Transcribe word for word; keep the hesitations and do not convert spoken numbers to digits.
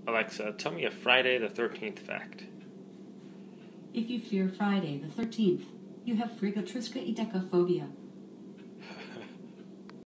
Alexa, tell me a Friday the thirteenth fact. If you fear Friday the thirteenth, you have frigotriska idecophobia.